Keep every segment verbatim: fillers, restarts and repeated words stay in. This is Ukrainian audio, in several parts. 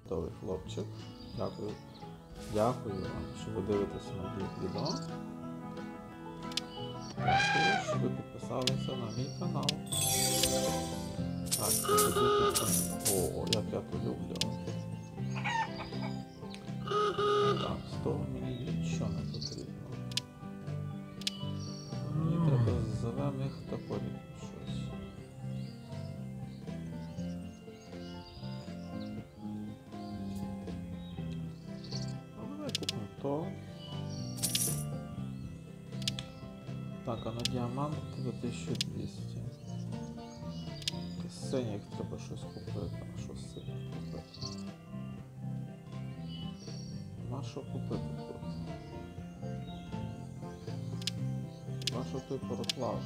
чудовий хлопчик. Дякую. Дякую вам, що ви дивитеся мої відео. Дякую, що ви підписалися на мій канал. Так, о, як я то люблю. Так, з того мені нічого не потрібно. Мені треба з зелених топорів щось. Ну, давай купимо то. Так, а на діамант до тисяча двісті. З синіх треба щось купити. А що з синіх купити? На що купити тут? На що той пароплав?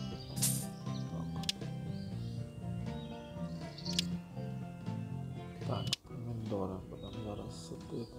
Так. Так, помідори будемо зараз садити.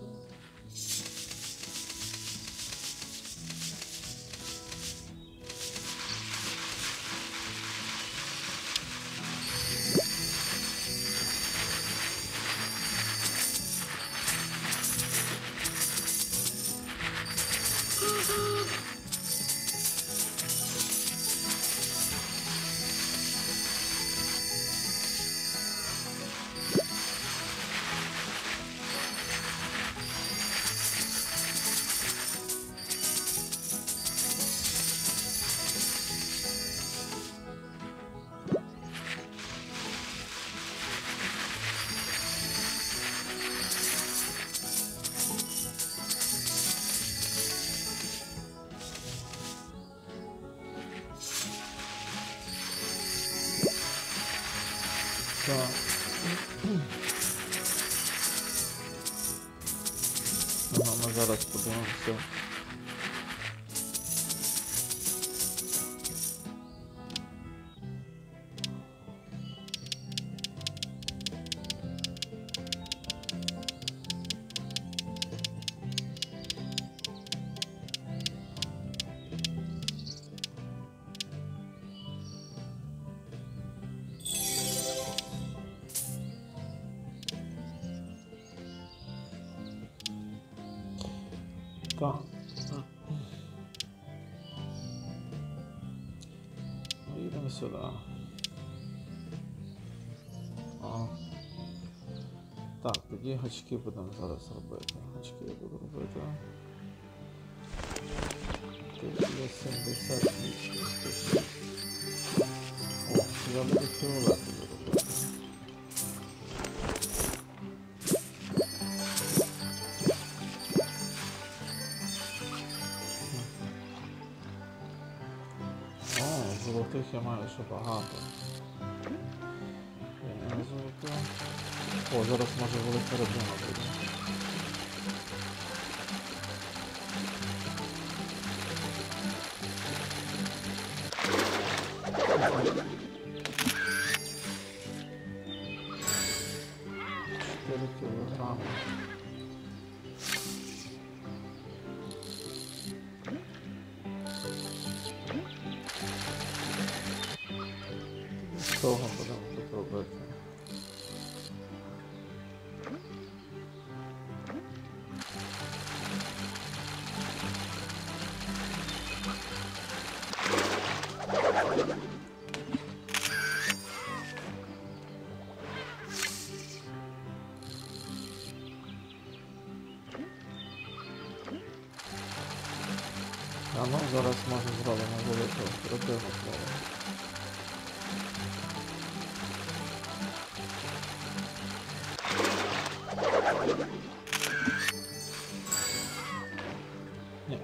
Так. Ну, ми зараз подивимося. Так. Ну, їдемо сюди. А. Так, тоді гачки будемо зараз робити. Гачки я буду робити. Тут є сімдесят вісім. О, я буду фіолетовий робити. Золотих я маю ще багато. Я не золото. О, зараз може велика родина буде. чотири кілограми. З того будемо тут робити. А ну зараз може зробимо велику родину знову. Ні.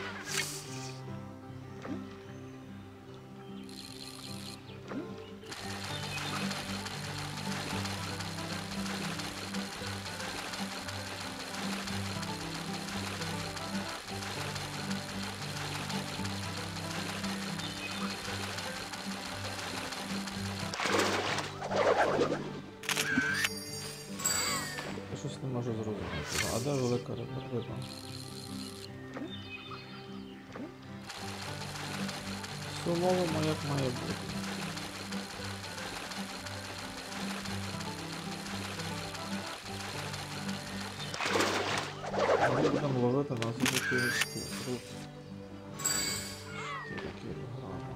Я щось не можу зрозуміти. А де велика риба? Все ловимо як має бути. будемо ловити на золоті гачки. Тут чотири кілограми.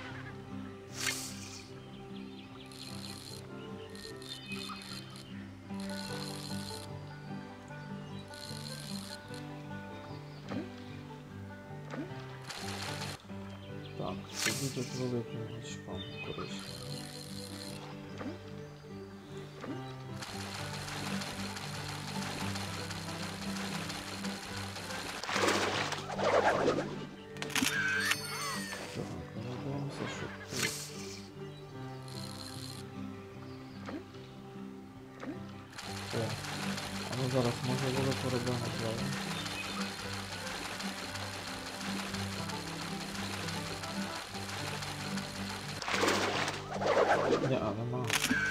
Так, тоді тут великим гачком коричневим. Так, надивимося, що тут. О, а ну зараз може велику рибину зловимо. Ні, а нема.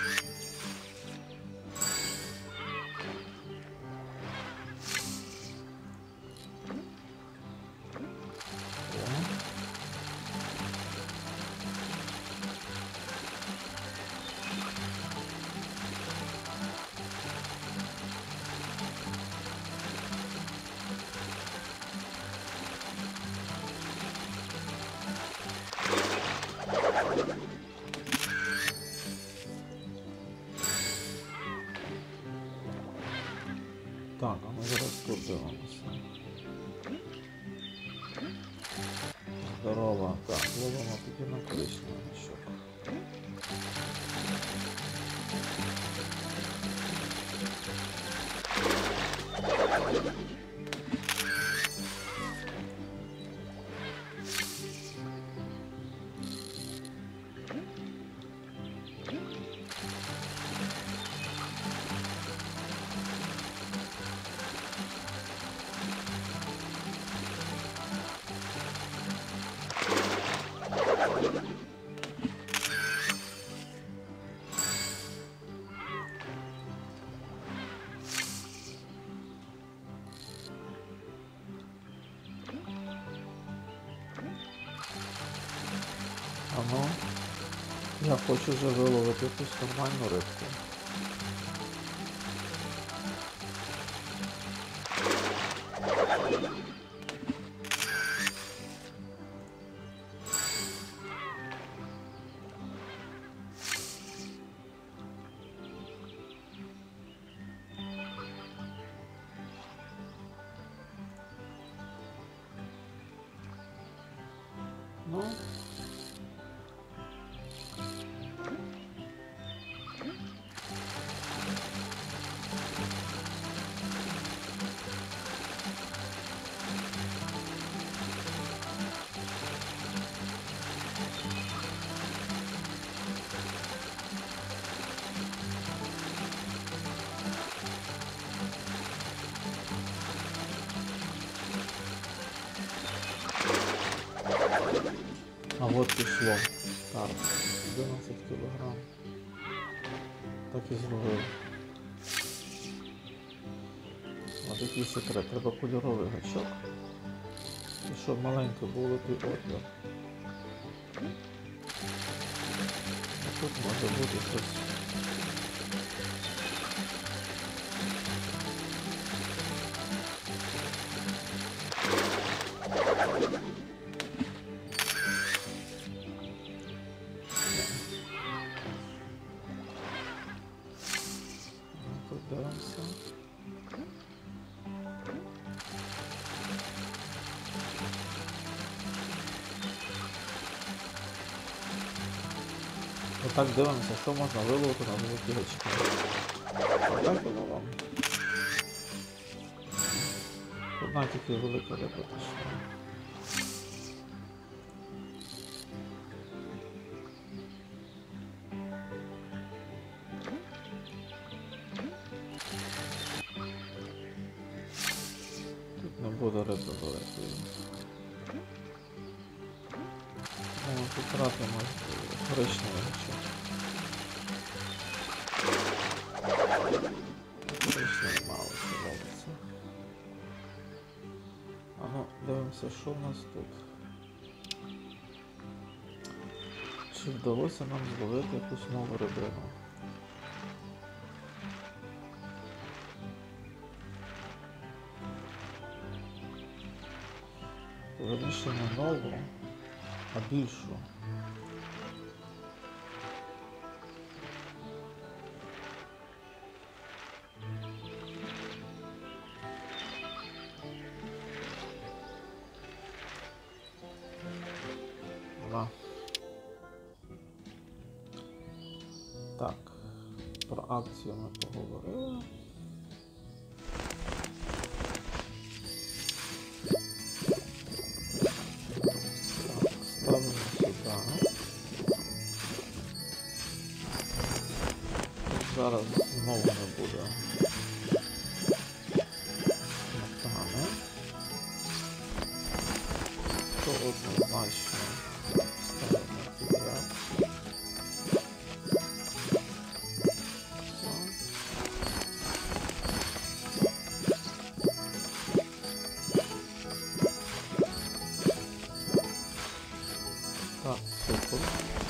Так, а ми зараз тут дивимося. Здорово. Так, ловимо тоді на коричневий гачок. А ну, я хочу вже виловити якусь нормальну рибку. Ну, а от пішло. Так, одинадцять кілограм. Так і зловив. Ось такий секрет. Треба кольоровий гачок. І щоб маленький був великий отвір. А тут може бути щось. Дивимося. Отак дивимося, що можна виловити на золоті гачки. Отак і ловимо. Одна тільки велика риба пішла. Не буде риби великої. О, тут тратимо коричневий гачок. Коричневий мало ловиться. А ну, дивимося, що в нас тут. Чи вдалося нам зловити якусь нову рибину? Верніше не нову, а більшу. На. Так, про акцію ми поговорили. Ставимо сюди. Зараз знову не буде сметани. То однозначно ставимо підряд. Так, супер.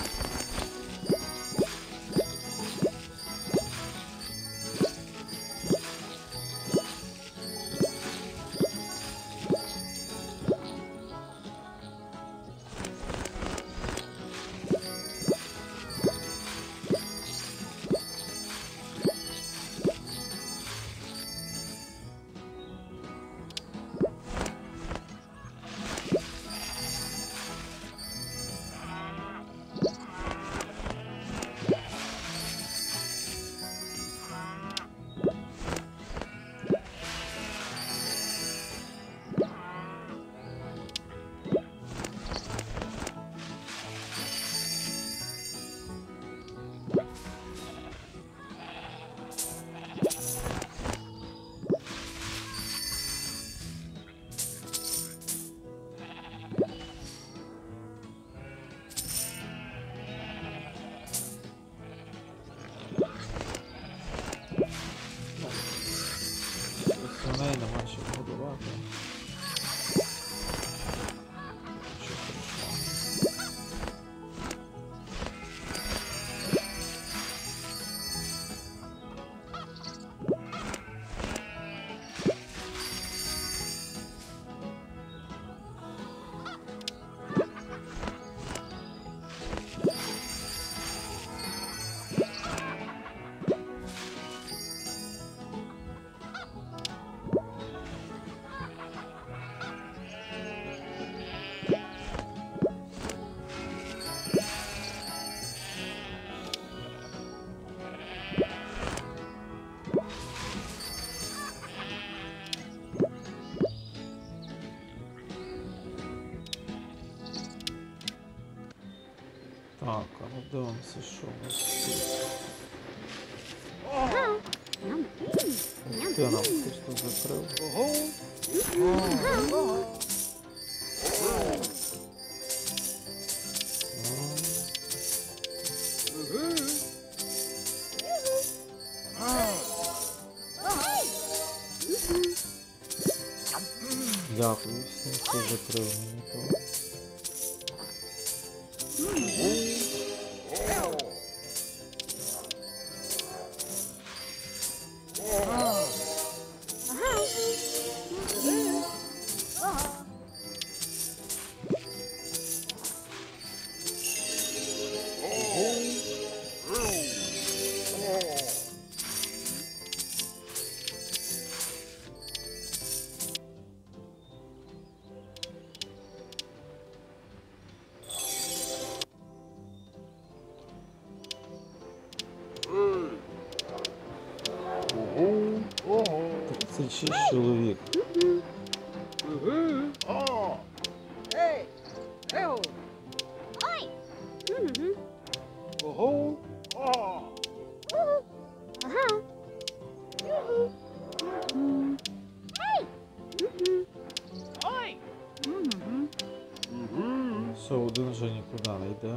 Свиней нема що годувати. Що прийшло? Так, а ну дивимося, що у нас тут. Ти нам просто закрив. Дякую всім, хто закрив мені то. тридцять шість чоловік. Все, один вже нікуди не йде.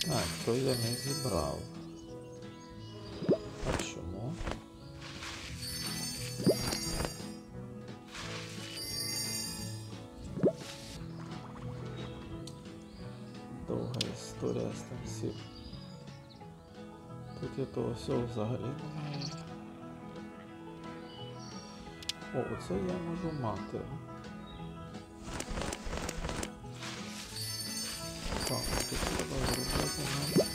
А, то я не зібрав. А чому? Довга історія з тим всім. Тут я того всього взагалі немає. О, оце я можу мати. Так, тут треба зробити нам.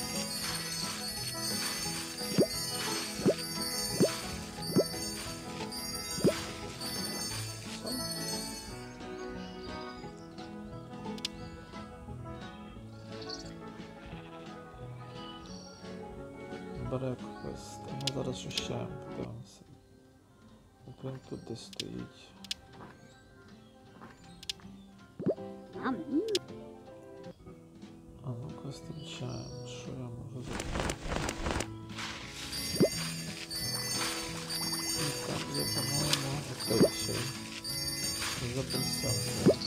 Бере квест. Ми зараз ощущаємо, подивимося. От він тут десь стоїть. А ну-ка зустрічаємо, що я можу зробити. І так, я, по-моєму, оцей ще записав.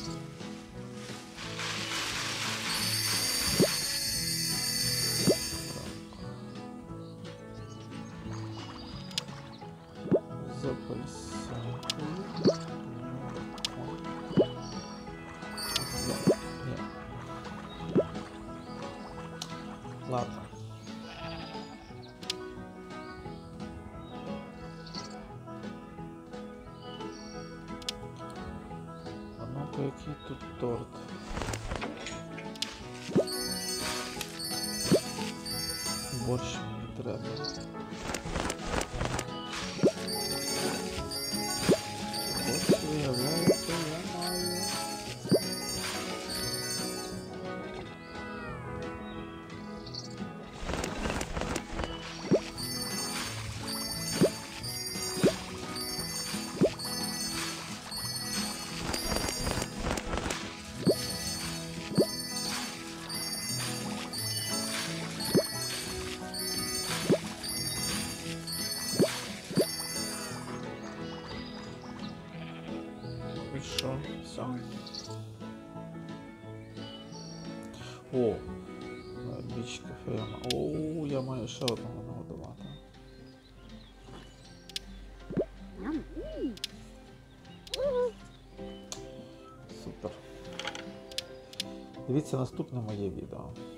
Ладно. А ну-ка, який тут торт? Борщ мені треба. Борщ, виявляється, я маю. І що? Все. О, біч кафе. О, я маю ще одного нагодувати. Супер. Дивіться наступне моє відео.